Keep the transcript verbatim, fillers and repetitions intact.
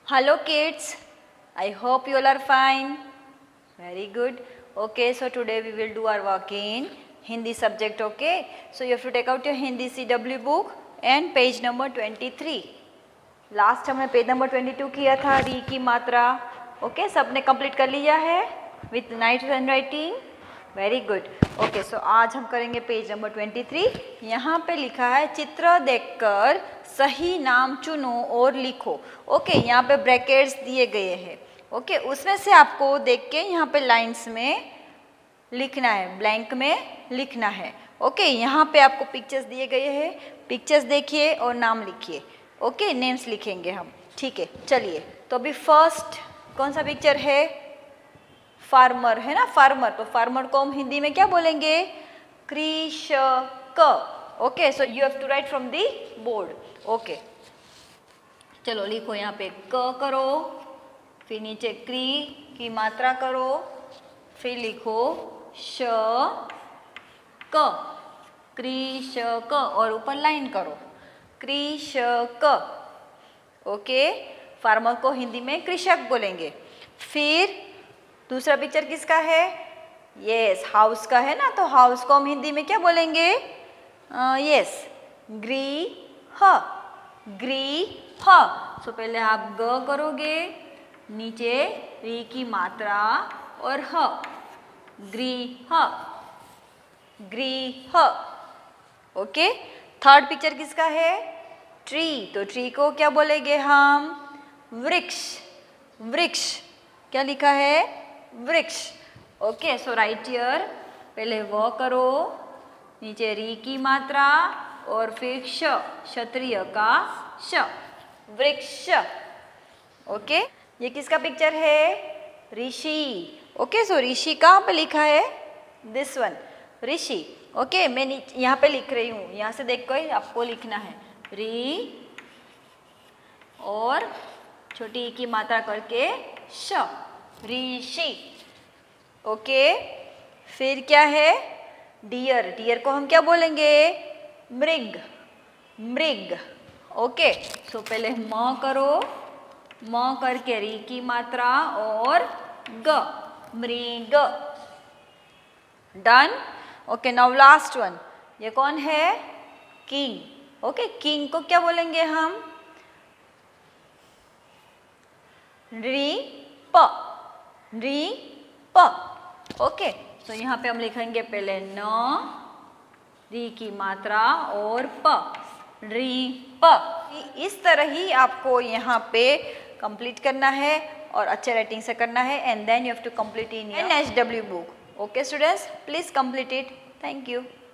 Hello kids, I hope you all are fine. Very good. Okay, so today we will do our work in Hindi subject. Okay, so you have to take out your Hindi C W book and page number twenty-three. Last हमने page number twenty-two किया था री की मात्रा. Okay, सबने complete कर लिया है with neat hand writing. Very good. Okay, so आज हम करेंगे पेज नंबर twenty-three. यहाँ पे लिखा है चित्र देखकर सही नाम चुनो और लिखो. ओके okay, यहाँ पे ब्रैकेट्स दिए गए हैं. ओके okay, उसमें से आपको देख के यहाँ पे लाइंस में लिखना है, ब्लैंक में लिखना है. ओके okay, यहाँ पे आपको पिक्चर्स दिए गए हैं. पिक्चर्स देखिए और नाम लिखिए. ओके okay, नेम्स लिखेंगे हम. ठीक है, चलिए. तो अभी फर्स्ट कौन सा पिक्चर है? फार्मर है ना, फार्मर. तो फार्मर को हम हिंदी में क्या बोलेंगे? कृषक. Okay, so you have to write from the board. Okay, चलो लिखो. यहाँ पे क करो, फिर नीचे क्री की मात्रा करो, फिर लिखो श क, कृषक, और ऊपर लाइन करो कृषक. ओके, फार्मर को हिंदी में कृषक बोलेंगे. फिर दूसरा पिक्चर किसका है? यस, हाउस का है ना. तो हाउस को हम हिंदी में क्या बोलेंगे? यस, गृह. गृह. सो पहले आप ग करोगे, नीचे री की मात्रा और ह. गृह. गृह. ओके, थर्ड पिक्चर किसका है? ट्री. तो ट्री को क्या बोलेंगे हम? वृक्ष. वृक्ष. क्या लिखा है? वृक्ष. Okay, so write here. पहले व करो, नीचे री की मात्रा और फिर श, क्षत्रिय का श. वृक्ष. ओके, ये किसका पिक्चर है? ऋषि. ओके, सो ऋषि कहाँ पे लिखा है? This one, Rishi. ओके, मैं यहाँ पे लिख रही हूँ. यहाँ से देखो ही आपको लिखना है. री और छोटी की मात्रा करके श, ऋषि. ओके, फिर क्या है? डियर. डियर को हम क्या बोलेंगे? मृग. मृग. ओके, सो पहले म करो, म करके री की मात्रा और ग, मृग. Done. Okay, now last one. ये कौन है? किंग. ओके, किंग को क्या बोलेंगे हम? री प. री प. ओके, तो यहाँ पे हम लिखेंगे पहले न, री की मात्रा और प, री प. इस तरह ही आपको यहाँ पे कंप्लीट करना है और अच्छे राइटिंग से करना है. And then you have to complete in an H W book. Okay students, please complete it. Thank you.